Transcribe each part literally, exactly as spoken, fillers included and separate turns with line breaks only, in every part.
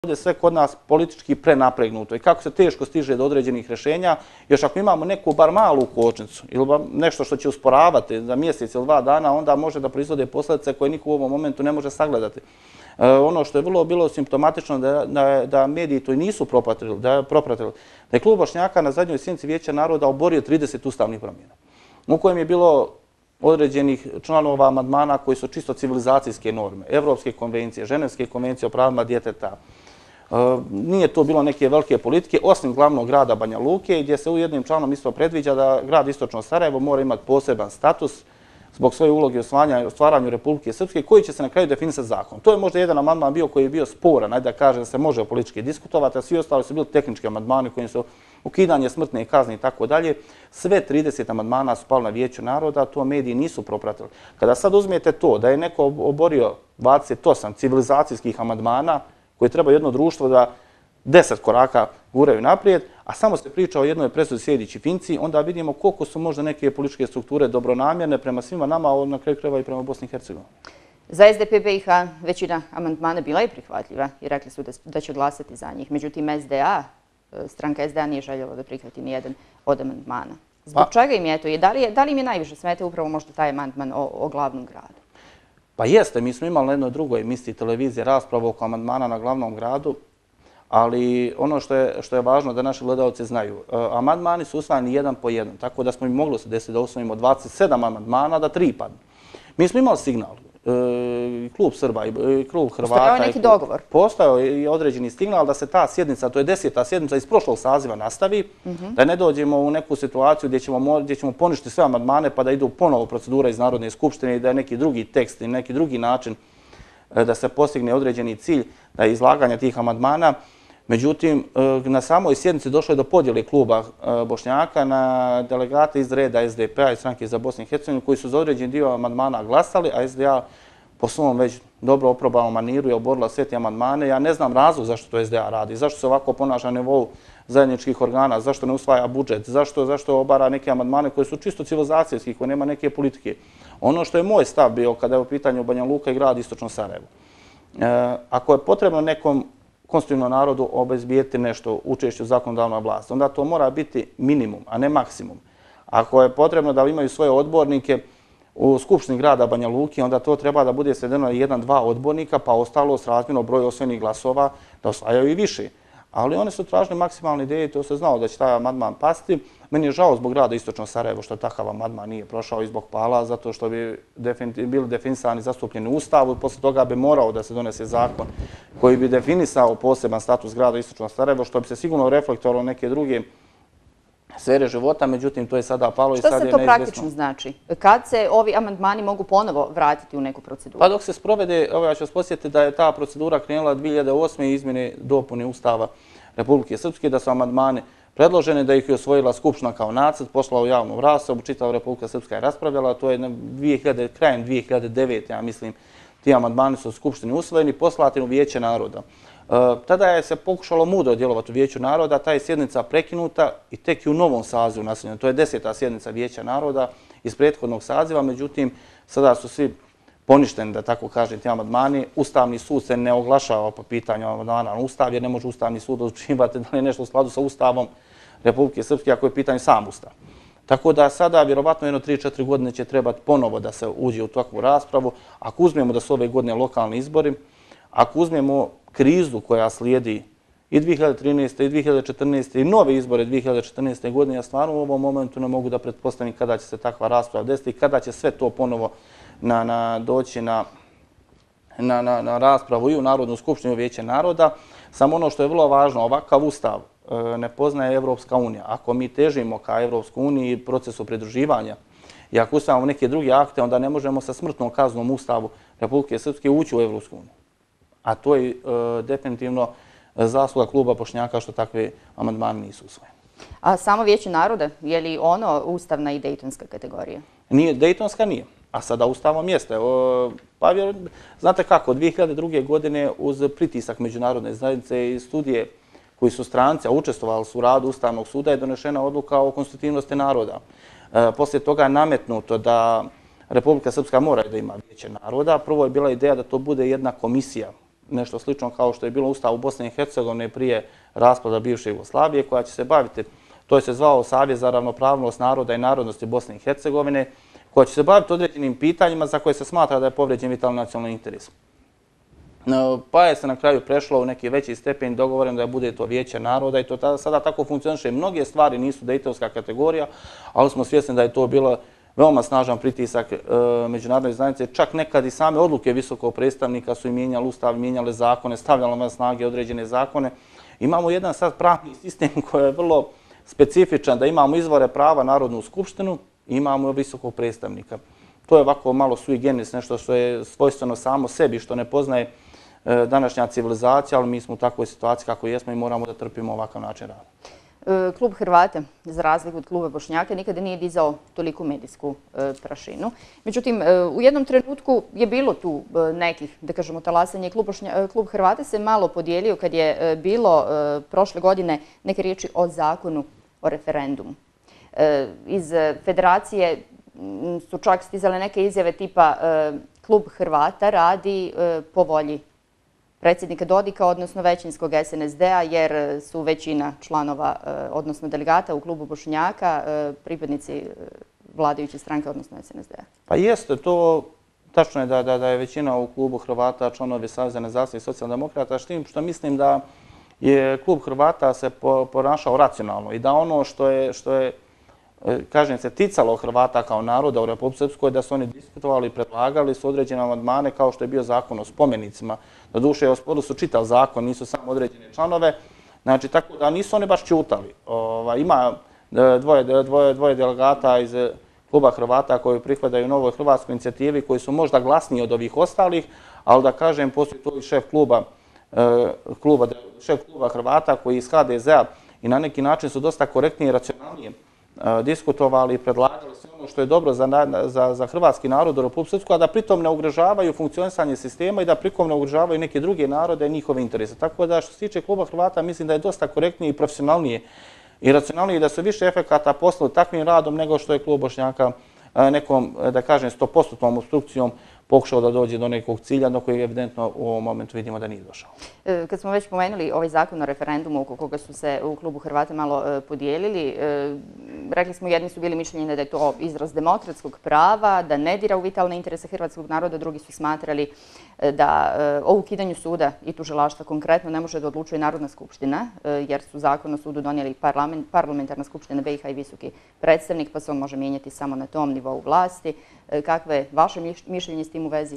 ovdje sve kod nas politički prenapregnuto i kako se teško stiže do određenih rješenja, još ako imamo neku bar malu kočnicu ili nešto što će usporavati za mjesec ili dva dana, onda može da proizvode posljedice koje niko u ovom momentu ne može sagledati. E, ono što je vrlo bilo simptomatično da, da, da mediji to i nisu propratili, da, propratili, da je klub Bošnjaka na zadnjoj sjednici Vijeća naroda oborio trideset ustavnih promjena, u kojem je bilo određenih članova amandmana koji su čisto civilizacijske norme, Evropske konvencije, Ženevske konvencije o pravima djeteta. E, nije to bilo neke velike politike, osim glavnog grada Banja Luke, gdje se u jednim članom isto predviđa da grad Istočno Sarajevo mora imati poseban status zbog svoje uloge u stvaranju Republike Srpske, koji će se na kraju definisati zakon. To je možda jedan amandman bio koji je bio sporan, ajde da kažem da se može politički diskutovati, a svi ostali su bili tehnički amandmani kojim su ukidanje smrtne kazne i tako dalje. Sve trideset amandmana su pali na Vijeću naroda, to mediji nisu propratili. Kada sad uzmete to da je neko oborio dvadeset osam civilizacijskih amandmana koje treba jedno društvo da deset koraka guraju naprijed, a samo se priča o jednoj presudi sjedići Finci, onda vidimo koliko su možda neke političke strukture dobronamjerne prema svima nama, a na kraju krajeva i prema Bosni i Hercegovini.
Za S D P B i H većina amandmana bila je prihvatljiva i rekli su da, da će glasati za njih. Međutim, S D A, stranka S D A nije željela da prihvati nijedan od amandmana. Zbog pa, čega im je to? I da li, je, da li im je najviše smete upravo možda taj amandman o, o glavnom gradu?
Pa jeste, mi smo imali na jednoj drugoj emisiji televizije raspravu oko amandmana na glavnom gradu, ali ono što je, što je važno da naši gledalci znaju, uh, amandmani su usvajani jedan po jedan, tako da smo im moglo se desiti da usvojimo dvadeset sedam amandmana, da tri padnu. Mi smo imali signal, uh, klub Srba i klub Hrvata.
Postojao je neki
klub,
dogovor?
Postojao je određeni signal da se ta sjednica, to je deseta sjednica iz prošlog saziva nastavi, mm-hmm. da ne dođemo u neku situaciju gdje ćemo, gdje ćemo poništiti sve amandmane pa da idu ponovo procedura iz Narodne skupštine i da je neki drugi tekst i neki drugi način uh, da se postigne određeni cilj, da je izlaganje tih amandmana. Međutim, na samoj sjednici došlo je do podjele kluba Bošnjaka na delegate iz reda S D P-a i stranke za Bosnu i Hercegovinu koji su za određen dio amandmana glasali, a S D A po svom već dobro oprobanom maniru je oborila sve te amandmane. Ja ne znam razlog zašto to S D A radi, zašto se ovako ponaša na nivou zajedničkih organa, zašto ne usvaja budžet, zašto, zašto obara neke amandmane koje su čisto civilizacijski, koje nema neke politike. Ono što je moj stav bio kada je u pitanju Banja Luka i grad Istočno Sarajevo. E, ako je potrebno nekom konstitutivnom narodu obezbijeti nešto učešće u zakonodavnoj vlasti, onda to mora biti minimum, a ne maksimum. Ako je potrebno da imaju svoje odbornike u Skupštini grada Banja Luke, onda to treba da bude svedeno jedan, dva odbornika, pa ostalo srazmjerno broj osvojenih glasova da osvajaju i više. Ali oni su tražili maksimalne ideje i to se znao da će taj amandman pasti. Meni je žao zbog grada Istočno Sarajevo što takav amandman nije prošao i zbog Pala, zato što bi bili definisani zastupljeni u Ustavu i posle toga bi morao da se donese zakon koji bi definisao poseban status grada Istočno Sarajevo, što bi se sigurno reflektovalo neke druge sfere života, međutim to je sada palo i sad je neizvjesno.
Što se to praktično znači? Kad se ovi amandmani mogu ponovo vratiti u neku proceduru?
Pa dok se sprovede, evo ja ću vas podsjetiti da je ta procedura krenula dvije hiljade osme izmjene dopune Ustava Republike Srpske, da su amandmani predloženi, da ih je osvojila Skupština kao nacrt, poslala u javnu raspravu, čitava Republika Srpska je raspravljala, to je dvije hiljade, krajem dvije hiljade devete. ja mislim, ti amandmani su u Skupštini usvojeni, poslati u Vijeće naroda. Tada je se pokušalo mudro djelovati u Vijeću naroda, ta je sjednica prekinuta i tek i u novom sazivu nastavljena. To je deseta sjednica Vijeća naroda iz prethodnog saziva, međutim, sada su svi poništeni, da tako kažem, ti amandmani. Ustavni sud se ne oglašava po pitanju amandmana na Ustav, jer ne može Ustavni sud odlučivati da li je nešto u skladu sa Ustavom Republike Srpske, ako je pitanje sam Ustav. Tako da sada, vjerovatno, jedno tri četiri godine će trebati ponovo da se uđe u takvu raspravu. Ako uzmemo da su ove godine lokalni izbori, ako uzmemo krizu koja slijedi i dvije hiljade trinaeste. i dvije hiljade četrnaeste. i nove izbore dvije hiljade četrnaeste. godine, ja stvarno u ovom momentu ne mogu da pretpostavim kada će se takva rasprava desiti i kada će sve to ponovo na, na, doći na, na, na, na raspravu i u Narodnu skupštinu i u Vijeće naroda. Samo ono što je vrlo važno, ovakav ustav e, ne poznaje Evropska unija. Ako mi težimo ka Evropskoj uniji i procesu pridruživanja i ako ustavimo neke druge akte, onda ne možemo sa smrtnom kaznom Ustavu Republike Srpske ući u Evropsku uniju. A to je e, definitivno zasluga kluba Bošnjaka što takve amandmane nisu usvojene.
A samo Vijeće naroda, je li ono ustavna i dejtonska kategorija?
Nije, dejtonska nije, a sada ustavom jeste. O, pa, znate kako, dvije hiljade druge. godine uz pritisak međunarodne zajednice i studije koji su stranci, a učestvovali su u radu Ustavnog suda, je donešena odluka o konstitutivnosti naroda. E, poslije toga je nametnuto da Republika Srpska mora da ima Vijeće naroda. Prvo je bila ideja da to bude jedna komisija nešto slično kao što je bilo u Ustavu Bosne i Hercegovine prije raspada bivše Jugoslavije, koja će se baviti, to se zvao Savjet za ravnopravnost naroda i narodnosti Bosne i Hercegovine, koja će se baviti određenim pitanjima za koje se smatra da je povrijeđen vitalni nacionalni interes. Pa je se na kraju prešlo u neki veći stepen, dogovoreno da bude to Vijeće naroda i to sada tako funkcioniše. Mnoge stvari nisu dejtonska kategorija, ali smo svjesni da je to bilo veoma snažan pritisak međunarodne zajednice. Čak nekad i same odluke visokog predstavnika su i mijenjali ustav, mijenjali zakone, stavljali na snage određene zakone. Imamo jedan sad pravni sistem koji je vrlo specifičan, da imamo izvore prava Narodnu skupštinu i imamo visokog predstavnika. To je ovako malo sui generis, nešto što je svojstveno samo sebi, što ne poznaje današnja civilizacija, ali mi smo u takvoj situaciji kako jesmo i moramo da trpimo ovakav način rada.
Klub Hrvata, za razliku od kluba Bošnjaka, nikada nije dizao toliku medijsku prašinu. Međutim, u jednom trenutku je bilo tu nekih, da kažemo, talasanje. Klub Hrvata se malo podijelio kad je bilo prošle godine neke riječi o zakonu o referendumu. Iz federacije su čak stizale neke izjave tipa klub Hrvata radi po volji predsjednika Dodika, odnosno većinskog S N S D-a, jer su većina članova, odnosno delegata u klubu Bošnjaka, pripadnici vladajuće stranke, odnosno S N S D-a.
Pa jeste, to tačno je da je većina u klubu Hrvata članovi Saveza nezavisnih socijaldemokrata, s tim što mislim da je klub Hrvata se ponašao racionalno i da ono što je kažem se, ticalo Hrvata kao naroda u Republici Srpskoj, da su oni diskutovali i predlagali su određene amandmane kao što je bio zakon o spomenicima. Doduše, o sporu su čitav zakon, nisu samo određene članove. Znači, tako da nisu oni baš ćutali. Ima dvoje delegata iz kluba Hrvata koji prihvataju novoj hrvatskoj inicijativi, koji su možda glasniji od ovih ostalih, ali da kažem, postoji to i šef kluba Hrvata koji iz H D Z-a i na neki način su dosta korektnije i racionalnije diskutovali i predlagali sve ono što je dobro za hrvatski narod u Republici Srpskoj, a da pritom ne ugrožavaju funkcionisanje sistema i da pritom ne ugrožavaju neke druge narode i njihove interese. Tako da što se tiče kluba Hrvata mislim da je dosta korektnije i profesionalnije i racionalnije i da su više efekata poslali takvim radom nego što je klub Bošnjaka nekom, da kažem, sto posto obstrukcijom pokušao da dođe do nekog cilja, do kojeg evidentno u ovom momentu vidimo da nije došao.
Kad smo već pomenuli ovaj zakon o referendumu oko koga su se u klubu Hrvata malo podijelili, rekli smo jedni su bili mišljenja da je to izraz demokratskog prava, da ne dira u vitalne interese hrvatskog naroda, drugi su smatrali da o ukidanju suda i tužilaštva konkretno ne može da odlučuje Narodna skupština, jer su zakon o sudu donijeli parlamentarna skupština B iH i visoki predstavnik, pa se on može mijenjati samo na tom nivou vlasti. Kakve je vaše mišljenje s tim u vezi?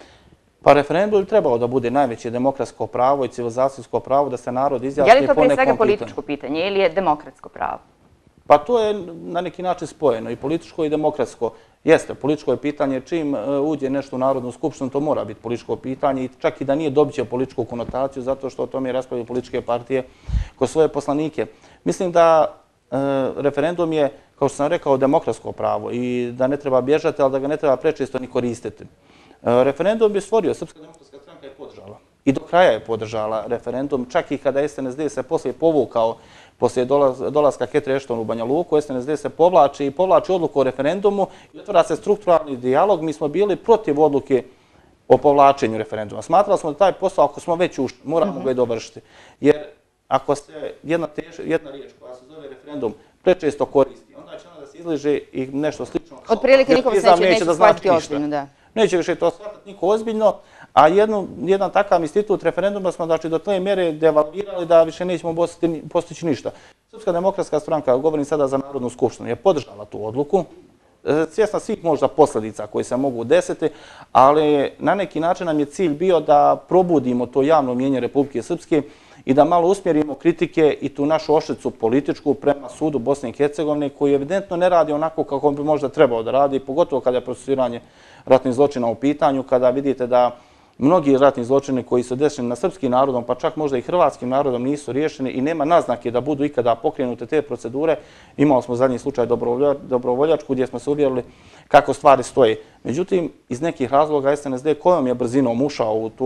Pa referendum je trebalo da bude najveće demokratsko pravo i civilizacijsko pravo da se narod izjasni po nekom pitanju.
Je li to prije svega političko pitanje ili je demokratsko pravo?
Pa to je na neki način spojeno, i političko i demokratsko. Jeste, političko je pitanje, čim uđe nešto u Narodnu skupštinu, to mora biti političko pitanje i čak i da nije dobit će političku konotaciju zato što o tome raspravljaju političke partije kroz svoje poslanike. Mislim da referendum je, kao što sam rekao, demokratsko pravo i da ne treba bježati, ali da ga ne treba prečesto ni koristiti. Referendum je stvorio, Srpska demokratska stranka je podržala i do kraja je podržala referendum, čak i kada S N S D se poslije povukao poslije dolaska Catherine Ashton u Banja Luku, S N S D se povlači i povlači odluku o referendumu i otvara se strukturalni dijalog. Mi smo bili protiv odluke o povlačenju referenduma. Smatrali smo da taj posao, ako smo već ušli, moramo ga i dovršiti. Jer ako se jedna riječ koja se zove referendum prečesto koristi, onda će ona da se izliže i nešto slično.
Od prilike nikom se neće shvatiti ozbiljno, da.
Neće više to shvatiti niko ozbiljno, a jedan takav institut referenduma smo do te mjere devalvirali da više nećemo postići ništa. Srpska demokratska stranka, govorim sada za Narodnu skupštinu, je podržala tu odluku, svjesna svih možda posljedica koje se mogu desiti, ali na neki način nam je cilj bio da probudimo to javno mnijenje Republike Srpske i da malo usmjerimo kritike i tu našu oštricu političku prema sudu Bosne i Hercegovine, koji evidentno ne radi onako kako bi možda trebao da radi, pogotovo kada je procesuiranje ratnih zločina u pitanju, kada vidite da mnogi ratni zločini koji su deseni na srpskim narodom, pa čak možda i hrvatskim narodom, nisu riješeni i nema naznake da budu ikada pokrenute te procedure. Imali smo zadnji slučaj Dobrovoljačku gdje smo se uvjerili kako stvari stoje. Međutim, iz nekih razloga S N S D kojom je brzinom ušao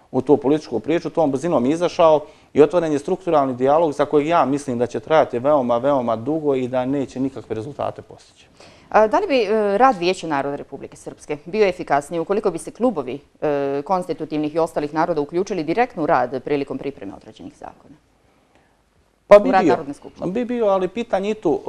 u tu političku priču, tom brzinom izašao i otvoren je strukturalni dijalog za kojeg ja mislim da će trajati veoma, veoma dugo i da neće nikakve rezultate postići.
Da li bi rad Vijeća naroda Republike Srpske bio efikasniji ukoliko bi se klubovi konstitutivnih i ostalih naroda uključili direktno u rad prilikom pripreme određenih zakona?
Pa bi bio, bi bio, ali pitanje i tu,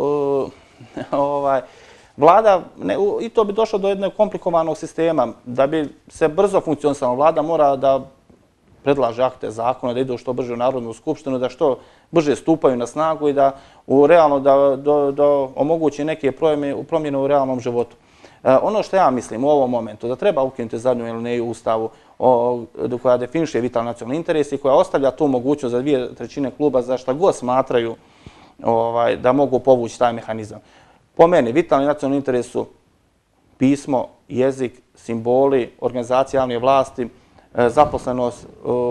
vlada, i to bi došlo do jednog komplikovanog sistema. Da bi se brzo funkcionisala, vlada mora da predlaže akte zakona, da idu što brže u Narodnu skupštinu, da što brže stupaju na snagu i da realno da omogući neke promjene u realnom životu. Ono što ja mislim u ovom momentu, da treba ukinuti zadnju alineju u Ustavu koja definiše vitalni nacionalni interes i koja ostavlja tu mogućnost za dvije trećine kluba za šta god smatraju da mogu povući taj mehanizam. Po meni, vitalni nacionalni interes su pismo, jezik, simboli, organizacije javne vlasti, zaposlenost,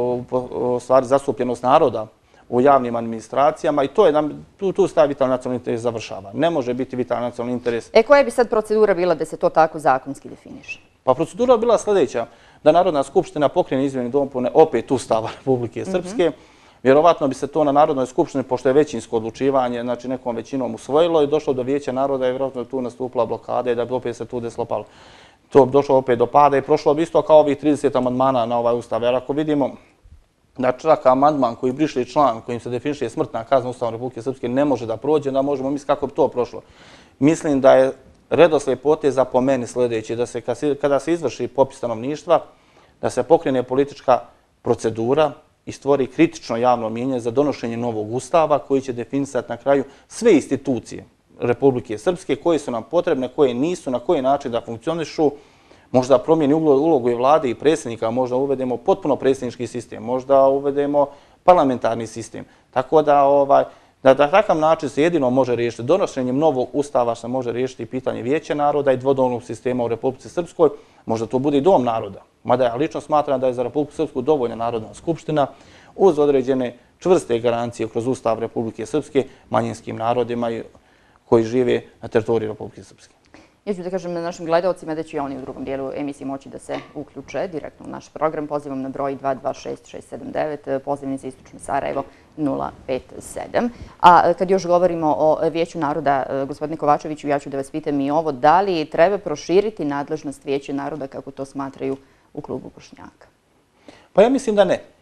u stvari zastupljenost naroda u javnim administracijama i to je, tu se taj vitalni nacionalni interes završava. Ne može biti vitalni nacionalni interes.
E, koja bi sad procedura bila da se to tako zakonski definiše?
Pa procedura bi bila sljedeća, da Narodna skupština pokrene izmjene i dopune opet Ustava Republike Srpske. Vjerovatno bi se to na Narodnoj skupštini, pošto je većinsko odlučivanje, znači nekom većinom usvojilo i došlo do Vijeća naroda i vjerojatno tu nastupila blokada i da bi opet se tu deslopalo. To bi došlo opet do pada i prošlo bi isto kao ovih trideset amandmana na ovaj Ustav. Jer ako vidimo da čak amandman koji briše član kojim se definiše smrtna kazna Ustava Republike Srpske ne može da prođe, onda možemo misliti kako bi to prošlo. Mislim da je redoslijed poteza po meni sljedeći, da se kada se izvrši popis stanovništva, da se pokrene politička procedura i stvori kritično javno mijenje za donošenje novog Ustava koji će definisati na kraju sve institucije Republike Srpske koje su nam potrebne, koje nisu, na koji način da funkcionišu, možda promijeni ulogu i vlade i predsjednika, možda uvedemo potpuno predsjednički sistem, možda uvedemo parlamentarni sistem. Tako da na takav način se jedino može riješiti donošenjem novog Ustava, što može riješiti pitanje Vijeća naroda i dvodomnog sistema u Republici Srpskoj. Možda to bude i Dom naroda. Mada ja lično smatram da je za Republiku Srpsku dovoljna Narodna skupština uz određene čvrste garancije kroz Ustav Republike Srpske manjinskim narodima koji žive na teritoriji Republike Srpske.
Ja ću da kažem našim gledalcima da će i oni u drugom dijelu emisije moći da se uključe direktno u naš program. Pozivam na broj dva dva šest šest sedam devet, pozivnica Istočno Sarajevo nula pet sedam. A kad još govorimo o Vijeću naroda, gospodine Kovačeviću, ja ću da vas pitam i ovo, da li treba proširiti nadležnost Vijeća naroda kako to smatraju u klubu Bošnjaka?
Pa ja mislim da ne.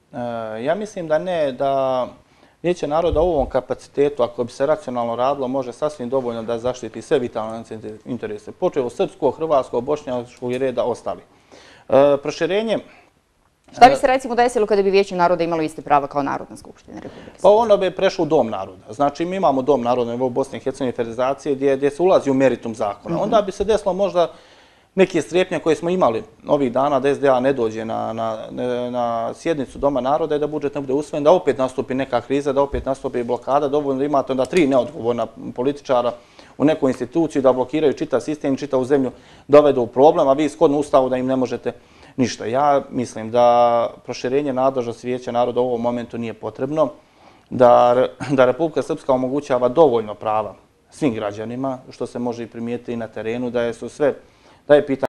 Ja mislim da ne, da Vijeće naroda u ovom kapacitetu, ako bi se racionalno radilo, može sasvim dovoljno da zaštiti sve vitalne nacionalne interese. Počeo od srpskog, hrvatskog, bošnjačkog i reda ostali. Proširenje...
Šta bi se recimo desilo kada bi Vijeće naroda imalo iste prava kao Narodna skupština Republike Srpske?
Pa ono bi prešlo u Dom naroda. Znači mi imamo Dom naroda u Bosni i Hercegovini federacije gdje se ulazi u meritum zakona. Onda bi se desilo možda neke strepnje koje smo imali ovih dana da S D A ne dođe na sjednicu Doma naroda i da budžet ne bude usvojen, da opet nastupi neka kriza, da opet nastupi blokada, dovoljno da imate onda tri neodgovorna političara u nekoj instituciji da blokiraju čitav sistem, čitavu zemlju dovedu u problem, a vi shodno Ustavu da im ne možete ništa. Ja mislim da proširenje nadležnosti Vijeća naroda u ovom momentu nije potrebno, da Republika Srpska omogućava dovoljno prava svim građanima, što se može i primijetiti i na terenu, da su sve, da je pitanje